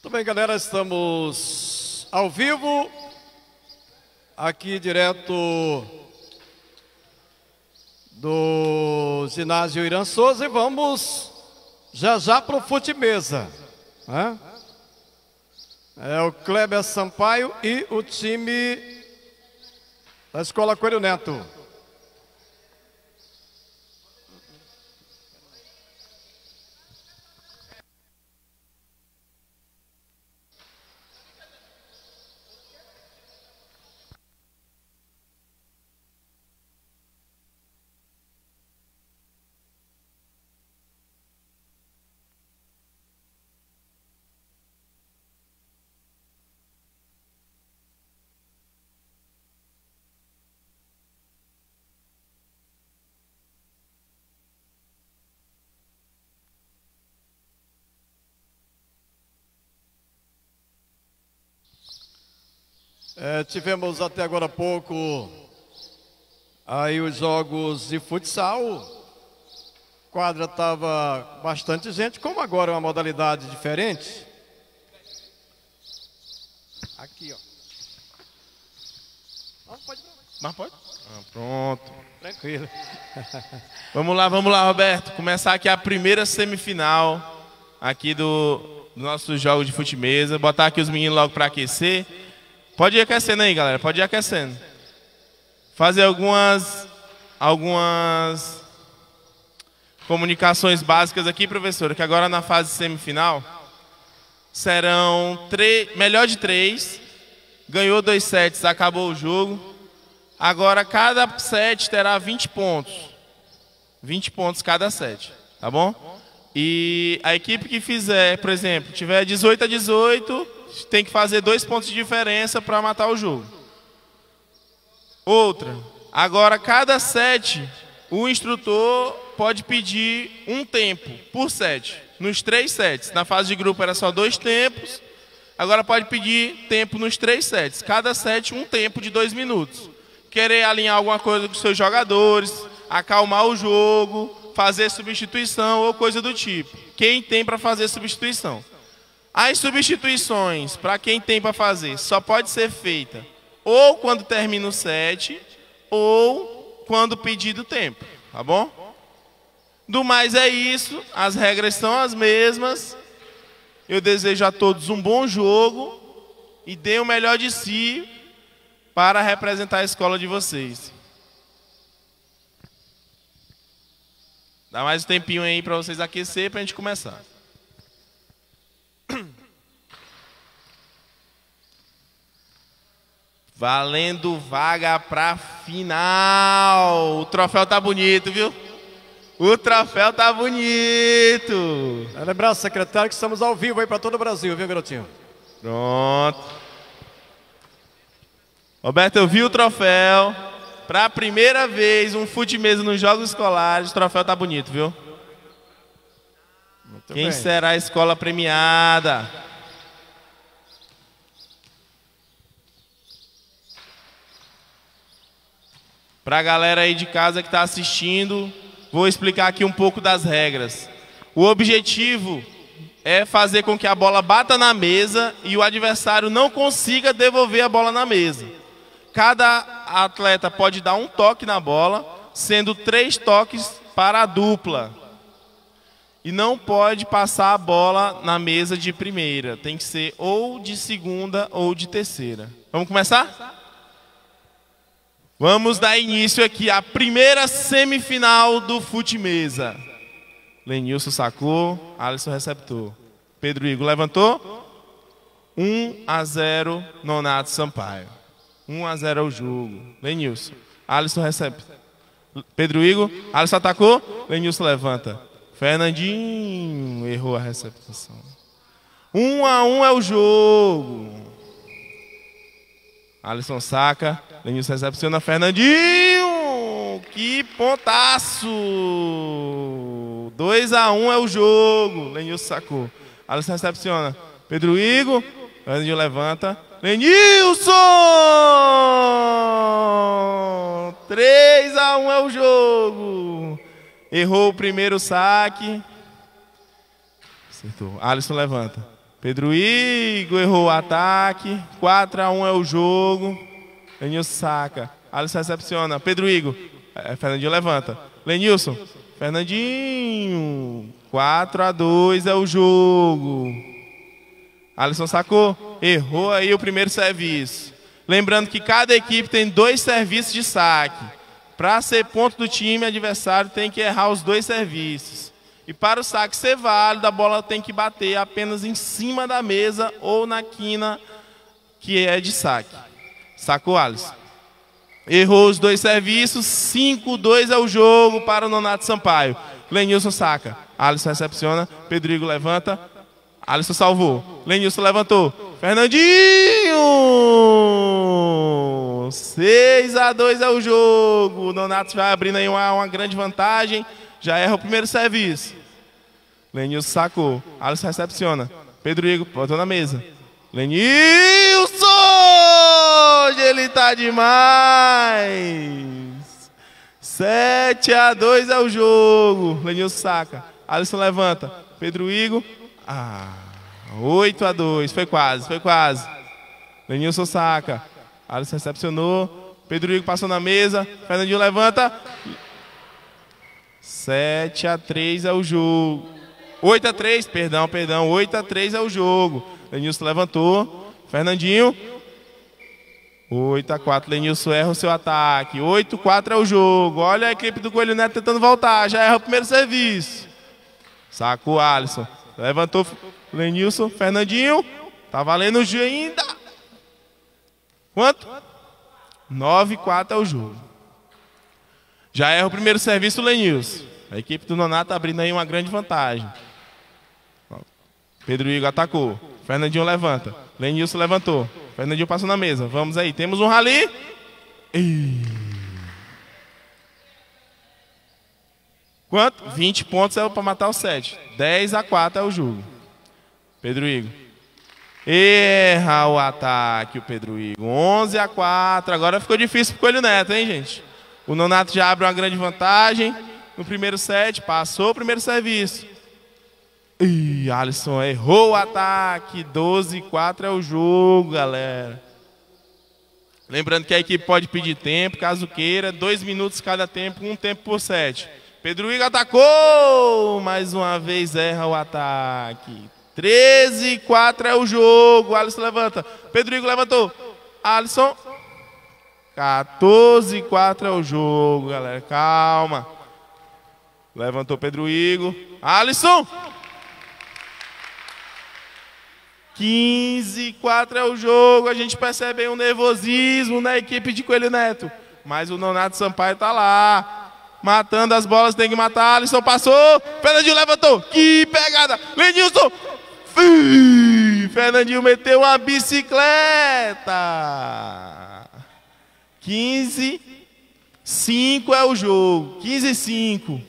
Muito bem, galera, estamos ao vivo, aqui direto do ginásio Irã Souza, e vamos já para o fute-mesa, né? É o Kleber Sampaio e o time da Escola Coelho Neto. Tivemos até agora há pouco aí os jogos de futsal. Quadra estava bastante gente, como agora é uma modalidade diferente. Aqui, ó. Mas pode? Pronto. Tranquilo. Vamos lá, Roberto. Começar aqui a primeira semifinal aqui do nossos jogos de fute-mesa. Botar aqui os meninos logo para aquecer. Pode ir aquecendo aí, galera. Pode ir aquecendo. Fazer algumas comunicações básicas aqui, professora, que agora na fase semifinal serão melhor de 3. Ganhou 2 sets, acabou o jogo. Agora cada set terá 20 pontos. 20 pontos cada set, tá bom? E a equipe que fizer, por exemplo, tiver 18-18, tem que fazer 2 pontos de diferença para matar o jogo. Outra, agora cada set, o instrutor pode pedir um tempo por set. Nos 3 sets, na fase de grupo era só 2 tempos, agora pode pedir tempo nos 3 sets. Cada set um tempo de 2 minutos. Querer alinhar alguma coisa com os seus jogadores, acalmar o jogo, fazer substituição ou coisa do tipo. Quem tem para fazer substituição? As substituições, para quem tem para fazer, só pode ser feita ou quando termina o set ou quando pedido tempo, tá bom? Do mais é isso, as regras são as mesmas. Eu desejo a todos um bom jogo e deem o melhor de si para representar a escola de vocês. Dá mais um tempinho aí para vocês aquecer para a gente começar. Valendo vaga para final. O troféu tá bonito, viu? O troféu tá bonito. Lembrar, secretário, que estamos ao vivo aí para todo o Brasil, viu, garotinho? Pronto. Roberto, eu vi o troféu. Para a primeira vez, um fute-mesa nos Jogos Escolares. O troféu tá bonito, viu? Muito Quem bem. será a escola premiada? Para a galera aí de casa que está assistindo, vou explicar aqui um pouco das regras. O objetivo é fazer com que a bola bata na mesa e o adversário não consiga devolver a bola na mesa. Cada atleta pode dar um toque na bola, sendo 3 toques para a dupla. E não pode passar a bola na mesa de primeira. Tem que ser ou de segunda ou de terceira. Vamos começar? Vamos dar início aqui à primeira semifinal do fute-mesa. Lenilson sacou, Alisson receptor. Pedro Igor levantou. 1-0 Nonato Sampaio. 1-0 é o jogo. Lenilson. Alisson recebe. Pedro Igor. Alisson atacou. Lenilson levanta. Fernandinho errou a recepção. 1-1 é o jogo. Alisson saca. Lenilson recepciona. Fernandinho. Que pontaço. 2-1 é o jogo. Lenilson sacou. Alisson recepciona. Pedro Igor. Fernandinho levanta. Lenilson! 3-1 é o jogo. Errou o primeiro saque. Acertou. Alisson levanta. Pedro Igor errou o ataque. 4-1 é o jogo. Lenilson saca. Alisson recepciona. Pedro Igor. Fernandinho levanta. Lenilson. Fernandinho. 4-2 é o jogo. Alisson sacou. Errou aí o primeiro serviço. Lembrando que cada equipe tem 2 serviços de saque. Para ser ponto do time adversário tem que errar os 2 serviços. E para o saque ser válido, a bola tem que bater apenas em cima da mesa ou na quina que é de saque. Sacou, Alisson. Errou os 2 serviços. 5-2 é o jogo para o Nonato Sampaio. Lenilson saca. Alisson recepciona. Pedro Igor levanta. Alisson salvou. Lenilson levantou. Fernandinho! 6-2 é o jogo. O Nonato vai abrindo aí uma grande vantagem. Já erra o primeiro serviço. Lenilson sacou. Alisson recepciona. Pedro Igor botou na mesa. Lenilson! Hoje ele tá demais. 7-2 é o jogo. Lenilson saca. Alisson levanta. Pedro Igor. 8-2. Foi quase, foi quase. Lenilson saca. Alisson recepcionou. Pedro Igor passou na mesa. Fernandinho levanta. 7-3 é o jogo. 8-3, perdão. 8-3 é o jogo. Lenilson levantou. Fernandinho. 8-4. Lenilson erra o seu ataque. 8-4 é o jogo. Olha a equipe do Coelho Neto tentando voltar. Já erra o primeiro serviço. Sacou o Alisson. Levantou Lenilson. Fernandinho. Tá valendo o G ainda. Quanto? 9-4 é o jogo. Já erra o primeiro serviço o Lenilson. A equipe do Nonato abrindo aí uma grande vantagem. Pedro Igor atacou. Fernandinho levanta. Lenilson levantou. Fernandinho passou na mesa. Vamos aí. Temos um rally. Quanto? 20 pontos é para matar o 7. 10-4 é o jogo. Pedro Igor. Erra o ataque o Pedro Igor. 11-4. Agora ficou difícil pro Coelho Neto, hein, gente? O Nonato já abre uma grande vantagem. No primeiro set, passou o primeiro serviço. Alisson errou o ataque. 12-4 é o jogo, galera. Lembrando que a equipe pode pedir tempo, caso queira. 2 minutos cada tempo, 1 tempo por set. Pedro Igor atacou. Mais uma vez erra o ataque. 13-4 é o jogo. Alisson levanta. Pedro Igor levantou. Alisson. 14-4 é o jogo, galera. Calma. Levantou Pedro Igor. Alisson. 15-4 é o jogo. A gente percebe aí um nervosismo na equipe de Coelho Neto. Mas o Nonato Sampaio tá lá. Matando as bolas, tem que matar. Alisson passou. Fernandinho levantou. Que pegada. Lenilson. Fernandinho meteu uma bicicleta. 15-5 é o jogo. 15-5.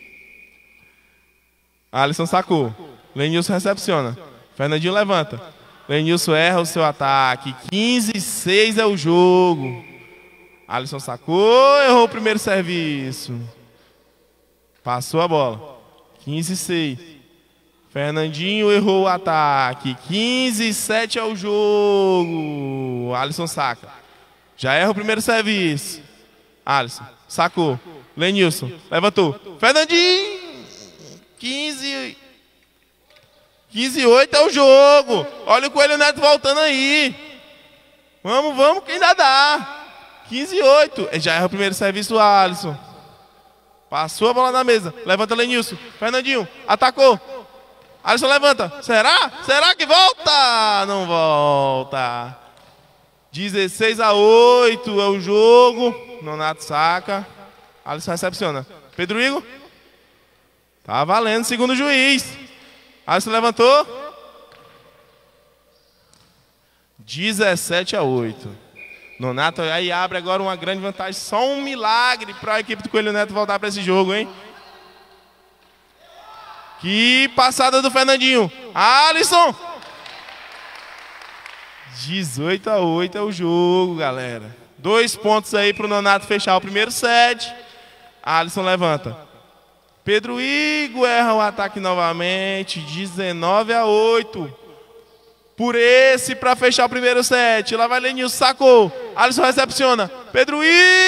Alisson sacou. Lenilson recepciona. Fernandinho levanta. Lenilson erra o seu ataque. 15-6 é o jogo. Alisson sacou. Errou o primeiro serviço. Passou a bola. 15-6. Fernandinho errou o ataque. 15-7 é o jogo. Alisson saca. Já erra o primeiro serviço. Alisson sacou. Lenilson levantou. Fernandinho. 15-8 é o jogo. Olha o Coelho Neto voltando aí. Vamos, que ainda dá. 15-8. Já erra o primeiro serviço, Alisson. Passou a bola na mesa. Levanta Lenilson. Fernandinho. Atacou. Alisson levanta. Será? Será que volta? Não volta. 16-8 é o jogo. Nonato saca. Alisson recepciona. Pedro Igor. Tá valendo, segundo o juiz. Alisson levantou. 17-8. Nonato aí abre agora uma grande vantagem. Só um milagre para a equipe do Coelho Neto voltar para esse jogo, hein? Que passada do Fernandinho. Alisson. 18-8 é o jogo, galera. 2 pontos aí para o Nonato fechar o primeiro set. Alisson levanta. Pedro Igor erra o ataque novamente. 19-8. por esse para fechar o primeiro set. Lá vai Lenilson, sacou. Alisson recepciona. Pedro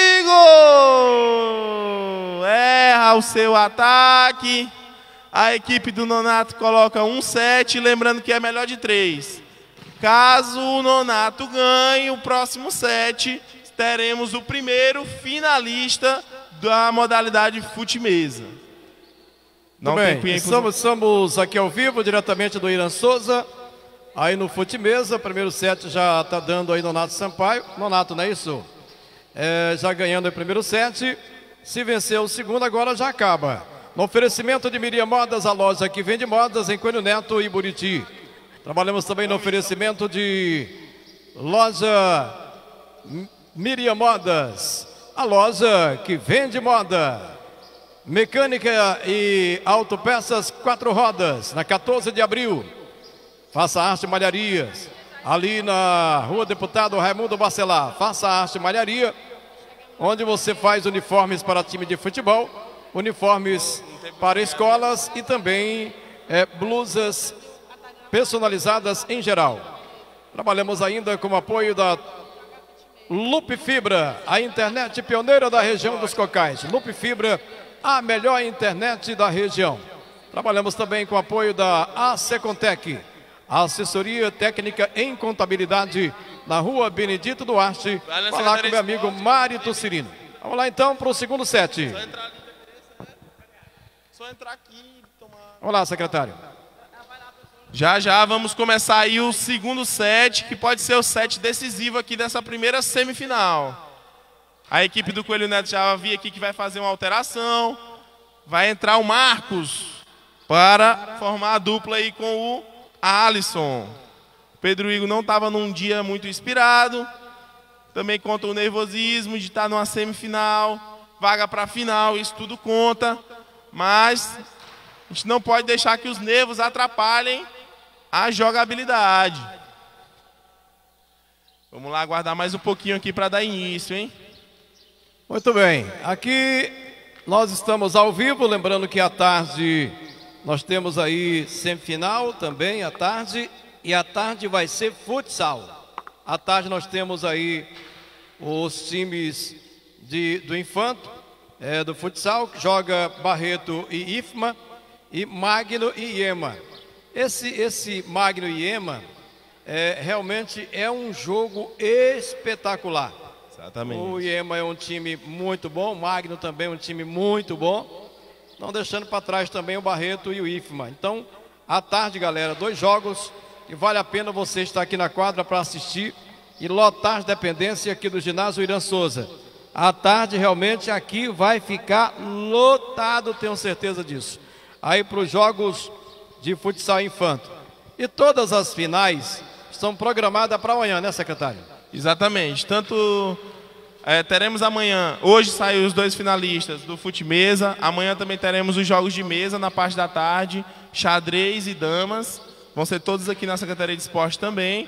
Igor erra o seu ataque. A equipe do Nonato coloca um set, lembrando que é melhor de 3. Caso o Nonato ganhe o próximo set, teremos o primeiro finalista da modalidade fute-mesa. Não bem, estamos aqui ao vivo, diretamente do Irã Souza, aí no fute-mesa. Primeiro set já está dando aí Nonato Sampaio. Nonato, não é isso? Já ganhando o primeiro set. Se vencer o segundo, agora já acaba. No oferecimento de Miriam Modas, a loja que vende modas em Coelho Neto e Buriti. Trabalhamos também no oferecimento de loja Miriam Modas, a loja que vende moda. Mecânica e autopeças 4 rodas, na 14 de abril. Faça Arte Malharias, ali na Rua Deputado Raimundo Bacelar. Faça Arte Malharia, onde você faz uniformes para time de futebol, uniformes para escolas e também blusas personalizadas em geral. Trabalhamos ainda com o apoio da Loop Fibra, a internet pioneira da região dos Cocais. Loop Fibra, a melhor internet da região. Trabalhamos também com o apoio da AC Contec, a assessoria técnica em contabilidade, na Rua Benedito Duarte. Falar com meu amigo Mário Tucirino. Vamos lá então para o segundo set. Só entrar aqui e tomar... Vamos lá, secretário. Já vamos começar aí o segundo set, que pode ser o set decisivo aqui dessa primeira semifinal. A equipe do Coelho Neto já vi aqui que vai fazer uma alteração. Vai entrar o Marcos para formar a dupla aí com o Alisson. Pedro Igor não estava num dia muito inspirado. Também conta o nervosismo de estar numa semifinal, vaga para a final, isso tudo conta. Mas a gente não pode deixar que os nervos atrapalhem a jogabilidade. Vamos lá aguardar mais um pouquinho aqui para dar início, hein? Muito bem, aqui nós estamos ao vivo, lembrando que à tarde nós temos aí semifinal também à tarde, e à tarde vai ser futsal. À tarde nós temos aí os times do Infanto, do futsal, que joga Barreto e IFMA, e Magno e Iema. Esse Magno e Iema realmente é um jogo espetacular. Exatamente. O Iema é um time muito bom, o Magno também é um time muito bom, não deixando para trás também o Barreto e o IFMA. Então, à tarde, galera, 2 jogos que vale a pena você estar aqui na quadra para assistir e lotar as dependências aqui do ginásio Irã Souza. À tarde, realmente, aqui vai ficar lotado, tenho certeza disso. Aí para os jogos de futsal infanto. E todas as finais estão programadas para amanhã, né, secretário? Exatamente. Tanto teremos amanhã, hoje saem os 2 finalistas do fute-mesa. Amanhã também teremos os jogos de mesa na parte da tarde, xadrez e damas. Vão ser todos aqui na Secretaria de Esporte também.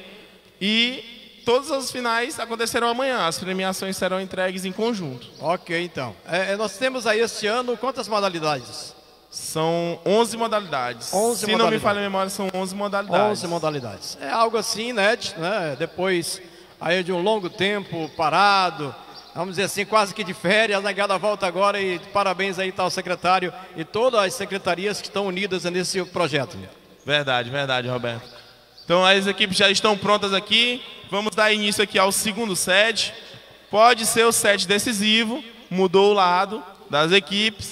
E todas as finais acontecerão amanhã. As premiações serão entregues em conjunto. Ok, então. Nós temos aí este ano quantas modalidades? São 11 modalidades. 11 Se não me falha a memória, são 11 modalidades. 11 modalidades. É algo assim inédito, né? Depois aí de um longo tempo parado, vamos dizer assim, quase que de férias, a negada volta agora e parabéns aí ao secretário e todas as secretarias que estão unidas nesse projeto. Verdade, Roberto. Então as equipes já estão prontas aqui. Vamos dar início aqui ao segundo set. Pode ser o set decisivo, mudou o lado das equipes.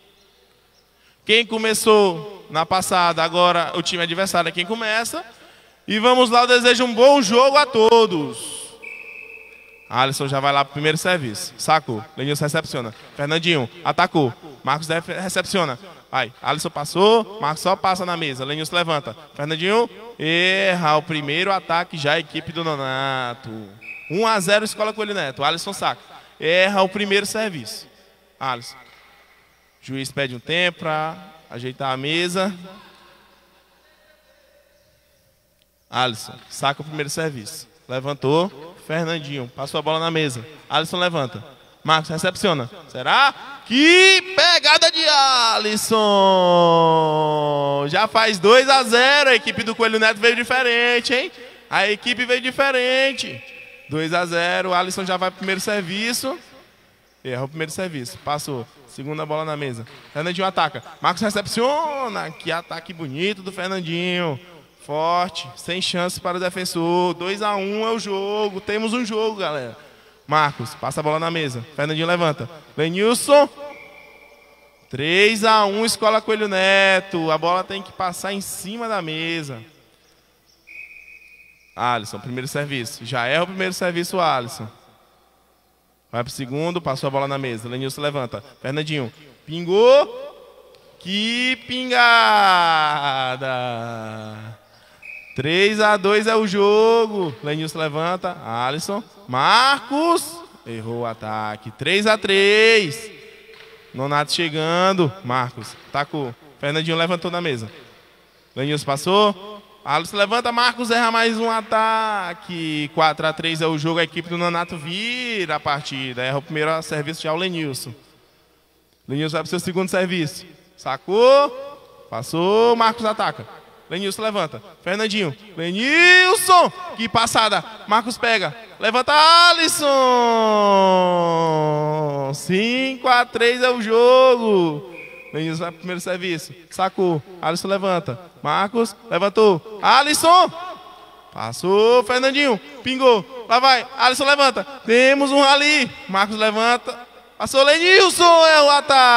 Quem começou na passada, agora o time adversário é quem começa. E vamos lá, eu desejo um bom jogo a todos. Alisson já vai lá para o primeiro serviço. Sacou. Lenilson recepciona. Fernandinho atacou. Marcos recepciona. Vai. Alisson passou. Marcos só passa na mesa. Lenilson levanta. Fernandinho erra o primeiro ataque já a equipe do Nonato. 1-0 Escola Coelho Neto. Alisson saca. Erra o primeiro serviço. Alisson. O juiz pede um tempo para ajeitar a mesa. Alisson saca o primeiro serviço. Levantou. Fernandinho passou a bola na mesa. Alisson levanta. Marcos recepciona. Será? Que pegada de Alisson! Já faz 2-0. A equipe do Coelho Neto veio diferente, hein? A equipe veio diferente. 2-0. Alisson já vai pro primeiro serviço. Errou o primeiro serviço. Passou. Segunda bola na mesa. Fernandinho ataca. Marcos recepciona. Que ataque bonito do Fernandinho. Forte. Sem chance para o defensor. 2-1 é o jogo. Temos um jogo, galera. Marcos passa a bola na mesa. Fernandinho levanta. Lenilson. 3-1, Escola Coelho Neto. A bola tem que passar em cima da mesa. Alisson, primeiro serviço. Já erra o primeiro serviço, Alisson. Vai pro segundo, passou a bola na mesa. Lenilson levanta. Fernandinho, pingou. Que pingada! 3-2 é o jogo. Lenilson levanta. Alisson. Marcos. Errou o ataque. 3-3. Nonato chegando. Marcos tacou. Fernandinho levantou na mesa. Lenilson passou. Alisson levanta. Marcos erra mais um ataque. 4-3 é o jogo. A equipe do Nonato vira a partida. Erra o primeiro serviço já o Lenilson. Lenilson vai para o seu segundo serviço. Sacou. Passou. Marcos ataca. Lenilson levanta. Fernandinho. Lenilson. Que passada. Marcos pega. Levanta Alisson. 5-3 é o jogo. Lenilson vai pro primeiro serviço. Sacou. Alisson levanta. Marcos. Levantou. Alisson. Passou. Fernandinho. Pingou. Lá vai. Alisson levanta. Temos um rally. Marcos levanta. Passou. Lenilson. É o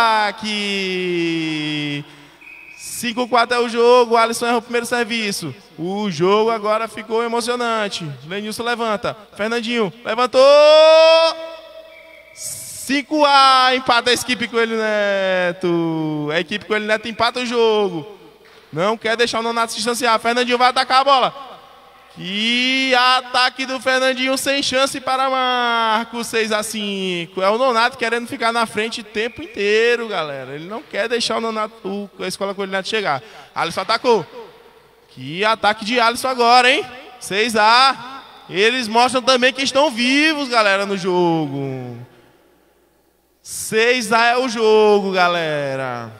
ataque. 5-4 é o jogo. Alisson erra o primeiro serviço. O jogo agora ficou emocionante. Lenilson levanta. Fernandinho levantou. 5-A. Empata a equipe Coelho Neto. A equipe Coelho Neto empata o jogo. Não quer deixar o Nonato se distanciar. Fernandinho vai atacar a bola. Que ataque do Fernandinho sem chance para Marcos. 6-5. É o Nonato querendo ficar na frente o tempo inteiro, galera. Ele não quer deixar o Nonato, a Escola Coelho Neto chegar. Alisson atacou. Que ataque de Alisson agora, hein? 6-A. Eles mostram também que estão vivos, galera, no jogo. 6-A é o jogo, galera.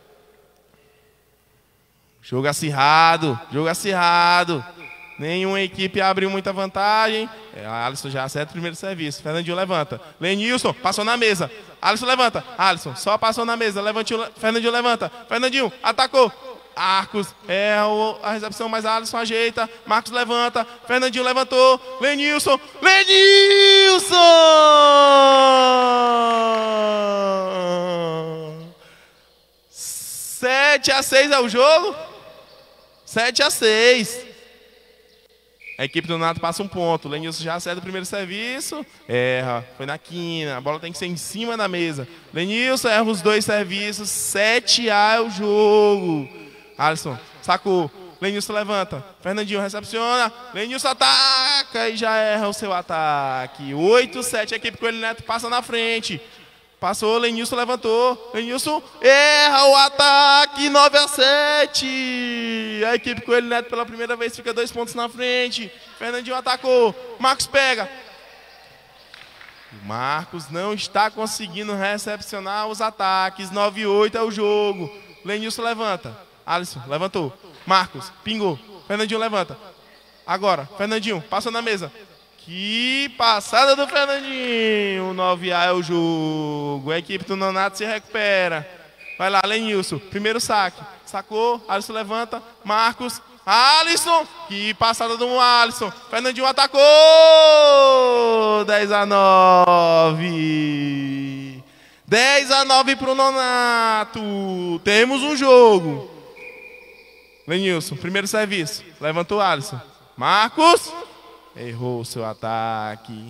Jogo acirrado. Jogo acirrado. Nenhuma equipe abriu muita vantagem. Alisson já acerta o primeiro serviço. Fernandinho levanta. Lenilson passou na mesa. Alisson levanta. Alisson só passou na mesa. Fernandinho levanta. Fernandinho atacou. Marcos erra a recepção, mas Alisson ajeita. Marcos levanta. Fernandinho levantou. Lenilson. Lenilson! 7-6 é o jogo. 7-6. A equipe do Nonato passa um ponto. Lenilson já acerta o primeiro serviço. Erra. Foi na quina. A bola tem que ser em cima da mesa. Lenilson erra os dois serviços. 7-A é o jogo. Alisson sacou. Lenilson levanta. Fernandinho recepciona. Lenilson ataca e já erra o seu ataque. 8-7. A equipe Coelho Neto passa na frente. Passou, Lenilson levantou. Lenilson erra o ataque. 9-7. A equipe Coelho Neto pela primeira vez fica 2 pontos na frente. Fernandinho atacou. Marcos pega. Marcos não está conseguindo recepcionar os ataques. 9-8 é o jogo. Lenilson levanta. Alisson levantou. Marcos pingou. Fernandinho levanta. Agora, Fernandinho passou na mesa. Que passada do Fernandinho. 9-A é o jogo. A equipe do Nonato se recupera. Vai lá, Lenilson. Primeiro saque. Sacou. Alisson levanta. Marcos. Alisson. Que passada do Alisson. Fernandinho atacou. 10-9. 10-9 para o Nonato. Temos um jogo. Lenilson. Primeiro serviço. Levantou Alisson. Marcos. Errou o seu ataque.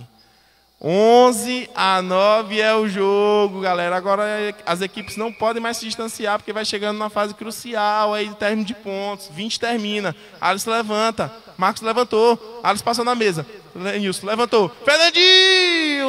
11-9 é o jogo, galera. Agora as equipes não podem mais se distanciar, porque vai chegando na fase crucial aí de término de pontos. 20 termina. Alisson levanta. Marcos levantou. Alisson passou na mesa. Lenilson levantou. Fernandinho!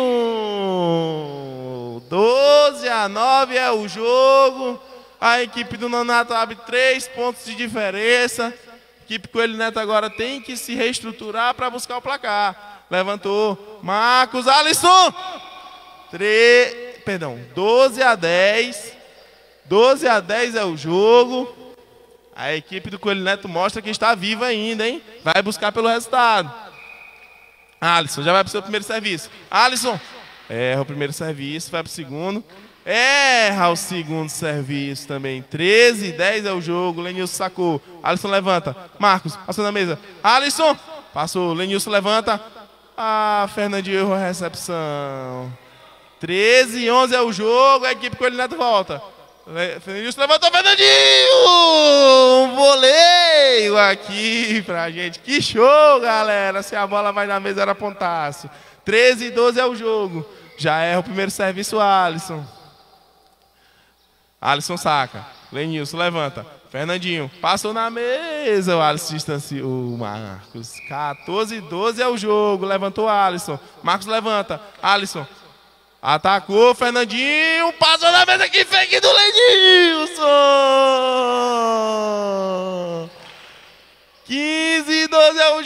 12-9 é o jogo. A equipe do Nonato abre 3 pontos de diferença. A equipe Coelho Neto agora tem que se reestruturar para buscar o placar. Levantou. Marcos. Alisson. 12-10. 12-10 é o jogo. A equipe do Coelho Neto mostra que está viva ainda, hein? Vai buscar pelo resultado. Alisson já vai para o seu primeiro serviço. Alisson erra o primeiro serviço, vai para o segundo. Erra o segundo serviço também. 13-10 é o jogo. Lenilson sacou. Alisson levanta. Marcos, passou na mesa. Alisson, passou. Lenilson levanta. Ah, Fernandinho errou a recepção. 13-11 é o jogo. A equipe Coelho Neto volta. Fernandinho levantou. Fernandinho! Um voleio aqui pra gente. Que show, galera. Se a bola vai na mesa, era pontaço. 13-12 é o jogo. Já erra o primeiro serviço, Alisson. Alisson saca. Lenilson levanta. Fernandinho passou na mesa. O Alisson distanciou o Marcos. 14-12 é o jogo. Levantou Alisson. Marcos levanta. Alisson atacou. Fernandinho passou na mesa. Que fake do Lenilson. 15-12 é o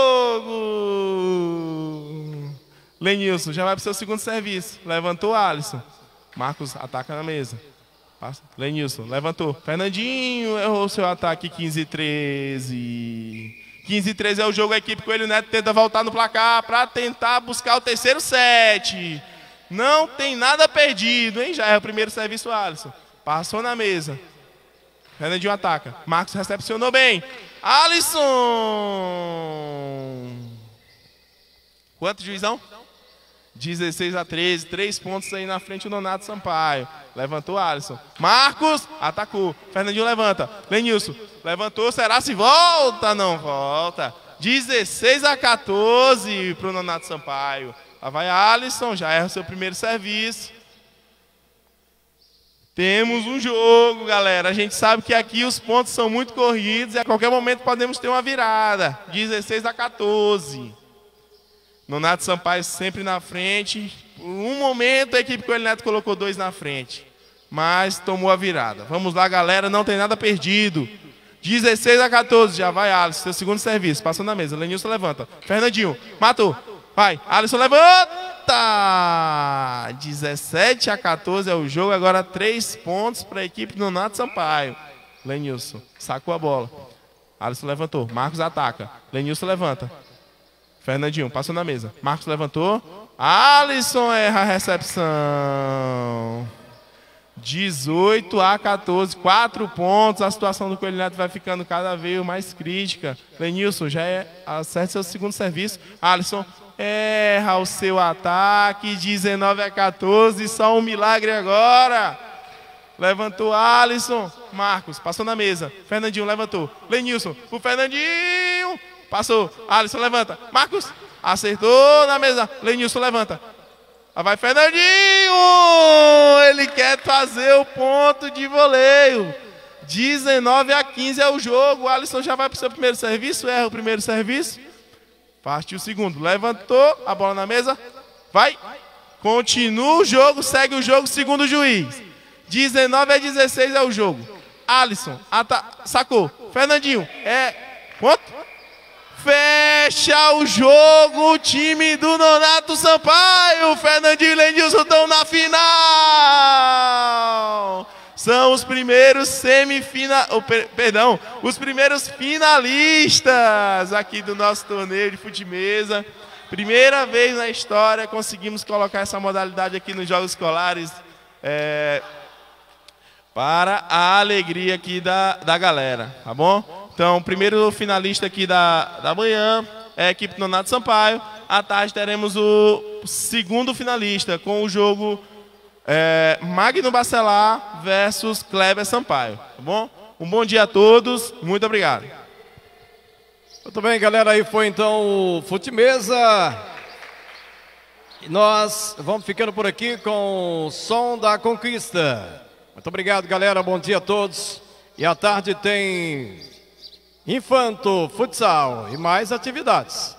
jogo. Lenilson já vai para o seu segundo serviço. Levantou Alisson. Marcos ataca na mesa. Lenilson levantou. Fernandinho errou seu ataque. 15-13. 15-13 é o jogo. A equipe Coelho Neto tenta voltar no placar para tentar buscar o terceiro set. Não tem nada perdido, hein? Já é o primeiro serviço, Alisson. Passou na mesa. Fernandinho ataca. Marcos recepcionou bem. Alisson. Quanto, juizão? 16-13, 3 pontos aí na frente o Nonato Sampaio. Levantou Alisson. Marcos atacou. Fernandinho levanta. Lenilson levantou. Será se volta? Não volta. 16-14 para o Nonato Sampaio. Lá vai Alisson. Já erra o seu primeiro serviço. Temos um jogo, galera. A gente sabe que aqui os pontos são muito corridos e a qualquer momento podemos ter uma virada. 16-14. Nonato Sampaio sempre na frente. Por um momento a equipe Coelho Neto colocou 2 na frente. Mas tomou a virada. Vamos lá, galera. Não tem nada perdido. 16-14. Já vai Alisson. Seu segundo serviço. Passou na mesa. Lenilson levanta. Fernandinho. Matou. Vai. Alisson levanta. 17-14 é o jogo. Agora 3 pontos para a equipe do Nonato Sampaio. Lenilson sacou a bola. Alisson levantou. Marcos ataca. Lenilson levanta. Fernandinho passou na mesa. Marcos levantou. Alisson erra a recepção. 18-14. 4 pontos. A situação do Coelho Neto vai ficando cada vez mais crítica. Lenilson já acerta seu segundo serviço. Alisson erra o seu ataque. 19-14. Só um milagre agora. Levantou Alisson. Marcos passou na mesa. Fernandinho levantou. Lenilson. O Fernandinho. Passou. Alisson levanta. Marcos acertou na mesa. Lenilson levanta. Lá vai Fernandinho. Ele quer fazer o ponto de voleio. 19-15 é o jogo. O Alisson já vai para o seu primeiro serviço. Erra o primeiro serviço. Partiu o segundo. Levantou. A bola na mesa. Vai. Continua o jogo. Segue o jogo. Segundo juiz. 19-16 é o jogo. Alisson sacou. Fernandinho. Quanto? Fecha o jogo o time do Nonato Sampaio. Fernandinho e Lenilson estão na final. São os primeiros os primeiros finalistas aqui do nosso torneio de fute-mesa. Primeira vez na história conseguimos colocar essa modalidade aqui nos Jogos Escolares para a alegria aqui da galera, tá bom? Então, o primeiro finalista aqui da manhã é a equipe do Nonato Sampaio. À tarde teremos o segundo finalista com o jogo Magno Bacelar versus Kleber Sampaio. Tá bom? Um bom dia a todos. Muito obrigado. Muito bem, galera. Aí foi então o Fute-Mesa. E nós vamos ficando por aqui com o Som da Conquista. Muito obrigado, galera. Bom dia a todos. E à tarde tem Infanto Futsal e mais atividades.